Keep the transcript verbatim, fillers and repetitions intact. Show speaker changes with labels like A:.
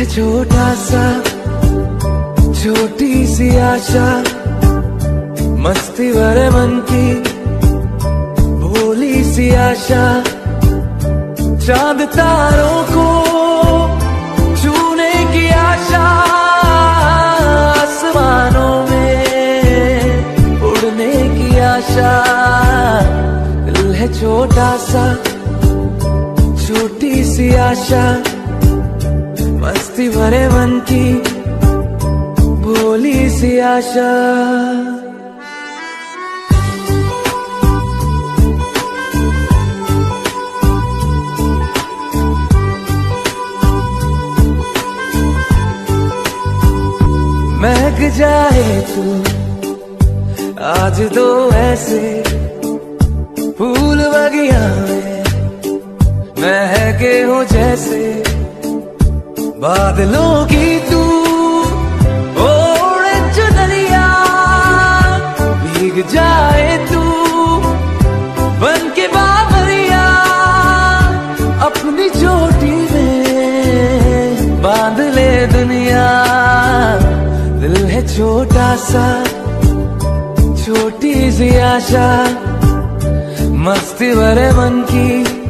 A: है छोटा सा, छोटी सी आशा, मस्ती भरे मन की भोली सी आशा, चांद तारों को छूने की आशा, आसमानों में उड़ने की आशा। दिल है छोटा सा, छोटी सी आशा, मस्ती भरे मन की भोली सी आशा। महक जाए तू आज तो ऐसे फूल बगिया में महके हो जैसे बादलों की तू ओढ़े चुनरिया, भीग जाए तू बन के बाबरिया, अपनी चोटी में बांध ले दुनिया। दिल है छोटा सा, छोटी सी आशा, मस्ती भरे मन की